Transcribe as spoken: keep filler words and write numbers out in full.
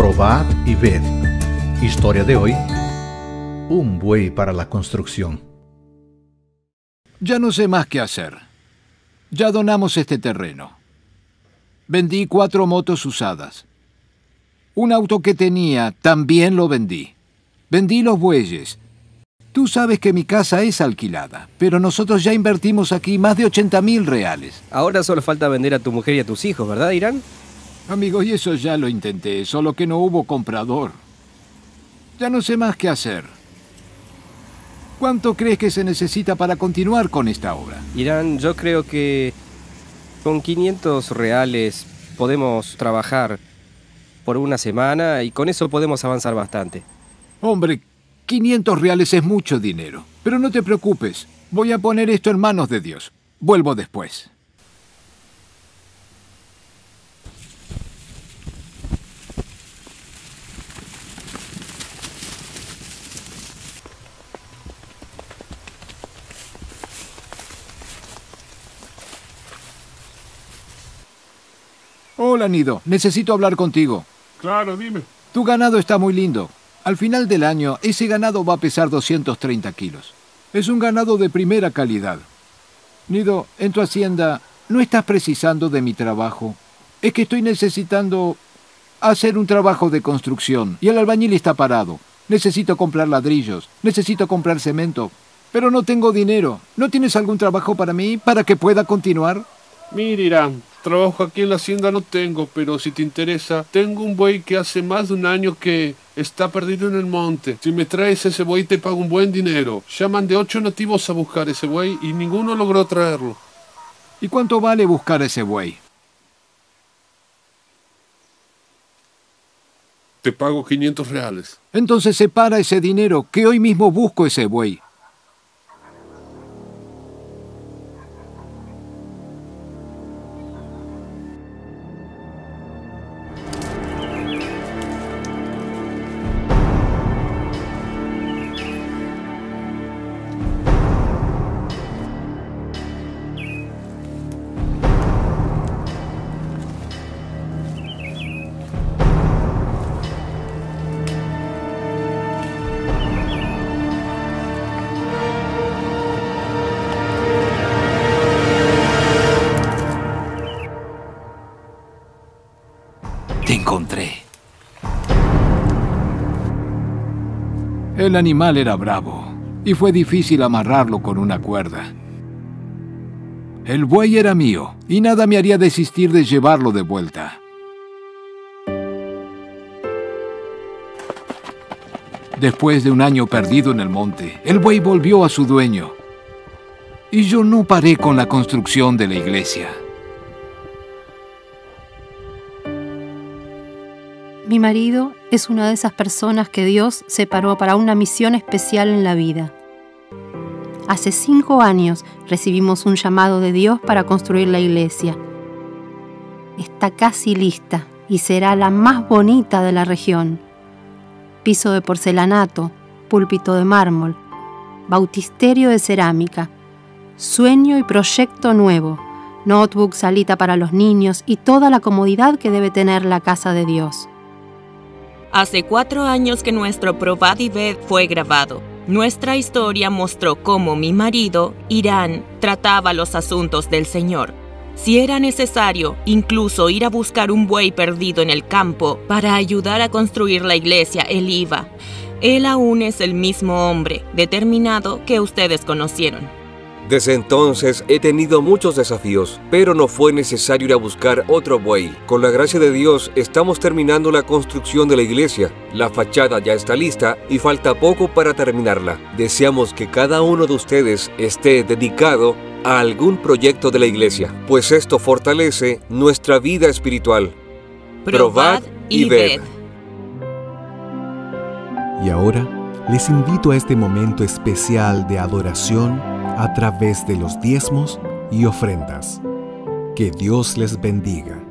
Probad y ved. Historia de hoy: un buey para la construcción. Ya no sé más qué hacer. Ya donamos este terreno. Vendí cuatro motos usadas. Un auto que tenía también lo vendí. Vendí los bueyes. Tú sabes que mi casa es alquilada, pero nosotros ya invertimos aquí más de ochenta mil reales. Ahora solo falta vender a tu mujer y a tus hijos, ¿verdad, Irán? Amigo, y eso ya lo intenté, solo que no hubo comprador. Ya no sé más qué hacer. ¿Cuánto crees que se necesita para continuar con esta obra? Irán, yo creo que con quinientos reales podemos trabajar por una semana y con eso podemos avanzar bastante. Hombre, quinientos reales es mucho dinero. Pero no te preocupes, voy a poner esto en manos de Dios. Vuelvo después. Hola, Nido. Necesito hablar contigo. Claro, dime. Tu ganado está muy lindo. Al final del año, ese ganado va a pesar doscientos treinta kilos. Es un ganado de primera calidad. Nido, en tu hacienda, ¿no estás precisando de mi trabajo? Es que estoy necesitando hacer un trabajo de construcción y el albañil está parado. Necesito comprar ladrillos, necesito comprar cemento, pero no tengo dinero. ¿No tienes algún trabajo para mí, para que pueda continuar? Mira, Irán, trabajo aquí en la hacienda no tengo, pero si te interesa, tengo un buey que hace más de un año que está perdido en el monte. Si me traes ese buey te pago un buen dinero. Llaman de ocho nativos a buscar ese buey y ninguno logró traerlo. ¿Y cuánto vale buscar ese buey? Te pago quinientos reales. Entonces separa ese dinero, que hoy mismo busco ese buey. Te encontré. El animal era bravo y fue difícil amarrarlo con una cuerda. El buey era mío y nada me haría desistir de llevarlo de vuelta. Después de un año perdido en el monte, el buey volvió a su dueño. Y yo no paré con la construcción de la iglesia. Mi marido es una de esas personas que Dios separó para una misión especial en la vida. Hace cinco años recibimos un llamado de Dios para construir la iglesia. Está casi lista y será la más bonita de la región. Piso de porcelanato, púlpito de mármol, bautisterio de cerámica, sueño y proyecto nuevo, notebook, salita para los niños y toda la comodidad que debe tener la casa de Dios. Hace cuatro años que nuestro Probad y Ved fue grabado. Nuestra historia mostró cómo mi marido, Irán, trataba los asuntos del Señor. Si era necesario, incluso ir a buscar un buey perdido en el campo para ayudar a construir la iglesia, él iba. Él aún es el mismo hombre, determinado que ustedes conocieron. Desde entonces he tenido muchos desafíos, pero no fue necesario ir a buscar otro buey. Con la gracia de Dios estamos terminando la construcción de la iglesia. La fachada ya está lista y falta poco para terminarla. Deseamos que cada uno de ustedes esté dedicado a algún proyecto de la iglesia, pues esto fortalece nuestra vida espiritual. Probad y ved. Y ahora les invito a este momento especial de adoración a través de los diezmos y ofrendas. Que Dios les bendiga.